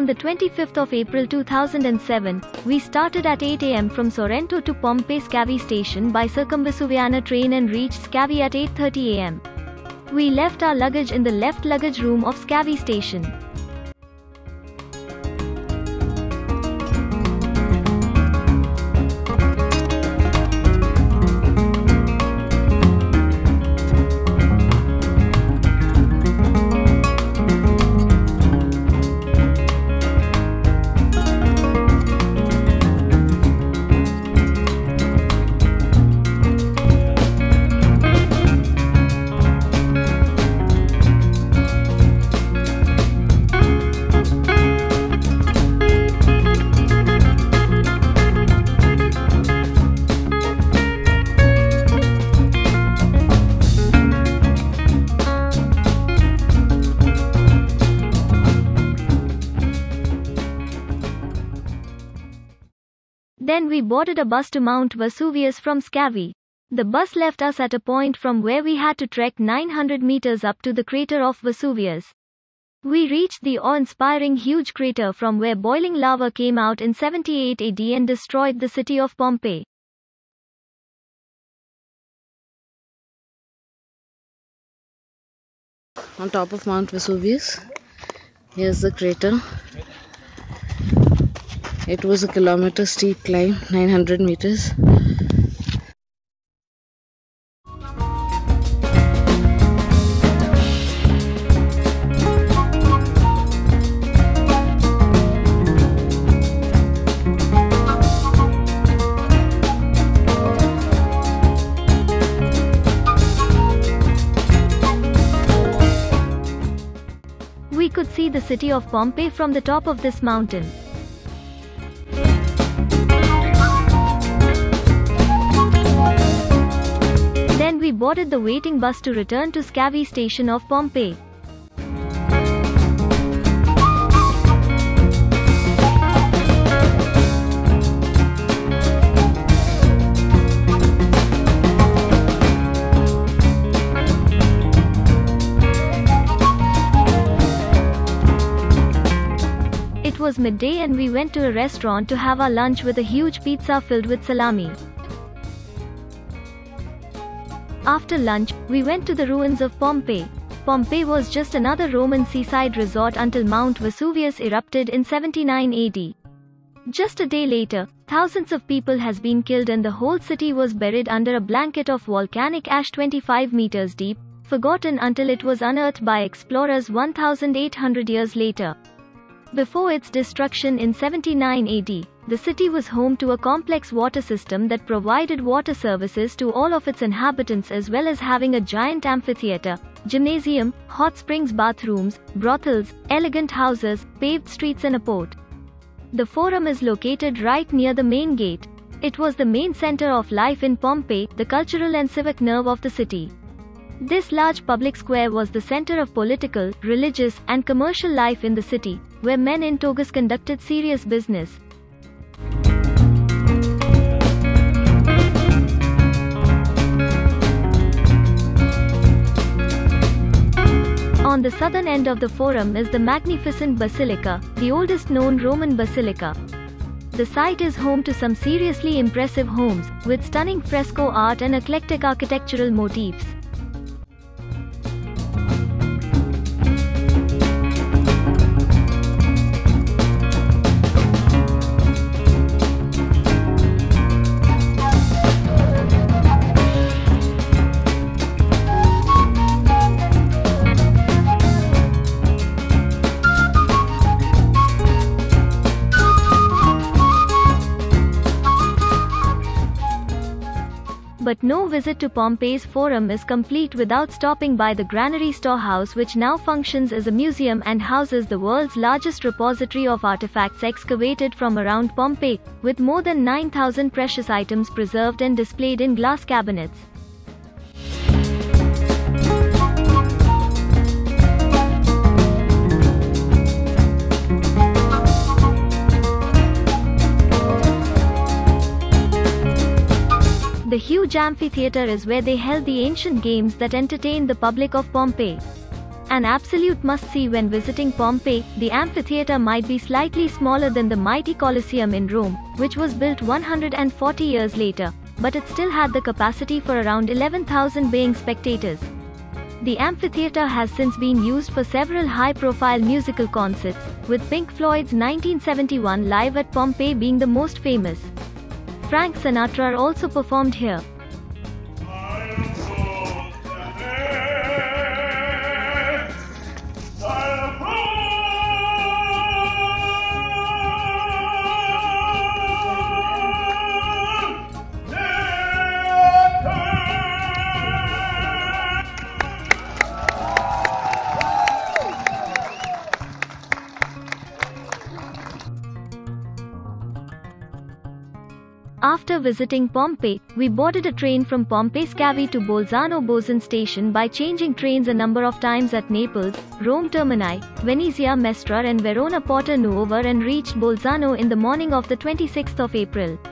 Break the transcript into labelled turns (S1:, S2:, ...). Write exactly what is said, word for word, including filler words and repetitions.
S1: On the twenty-fifth of April two thousand seven, we started at eight a m from Sorrento to Pompeii Scavi station by Circumvesuviana train and reached Scavi at eight thirty a m We left our luggage in the left luggage room of Scavi station. Then we boarded a bus to Mount Vesuvius from Scavi. The bus left us at a point from where we had to trek nine hundred meters up to the crater of Vesuvius. We reached the awe-inspiring huge crater from where boiling lava came out in seventy-eight A D and destroyed the city of Pompeii.
S2: On top of Mount Vesuvius, here's the crater. It was a kilometer steep climb, nine hundred meters.
S1: We could see the city of Pompeii from the top of this mountain. Then we boarded the waiting bus to return to Scavi station of Pompeii. It was midday and we went to a restaurant to have our lunch with a huge pizza filled with salami. After lunch, we went to the ruins of Pompeii. Pompeii was just another Roman seaside resort until Mount Vesuvius erupted in seventy-nine A D. Just a day later, thousands of people has been killed and the whole city was buried under a blanket of volcanic ash twenty-five meters deep, forgotten until it was unearthed by explorers one thousand eight hundred years later. Before its destruction in seventy-nine A D, the city was home to a complex water system that provided water services to all of its inhabitants, as well as having a giant amphitheater, gymnasium, hot springs, bathrooms, brothels, elegant houses, paved streets and a port. The Forum is located right near the main gate. It was the main center of life in Pompeii, the cultural and civic nerve of the city. This large public square was the center of political, religious, and commercial life in the city, where men in togas conducted serious business. On the southern end of the Forum is the magnificent Basilica, the oldest known Roman basilica. The site is home to some seriously impressive homes, with stunning fresco art and eclectic architectural motifs. But no visit to Pompeii's Forum is complete without stopping by the Granary Storehouse, which now functions as a museum and houses the world's largest repository of artifacts excavated from around Pompeii, with more than nine thousand precious items preserved and displayed in glass cabinets. The huge amphitheater is where they held the ancient games that entertained the public of Pompeii. An absolute must-see when visiting Pompeii, the amphitheater might be slightly smaller than the mighty Colosseum in Rome, which was built one hundred forty years later, but it still had the capacity for around eleven thousand paying spectators. The amphitheater has since been used for several high-profile musical concerts, with Pink Floyd's nineteen seventy-one Live at Pompeii being the most famous. Frank Sinatra also performed here. After visiting Pompeii, we boarded a train from Pompeii Scavi to Bolzano Bozen station by changing trains a number of times at Naples, Rome Termini, Venezia Mestra and Verona Porta Nuova and reached Bolzano in the morning of the twenty-sixth of April.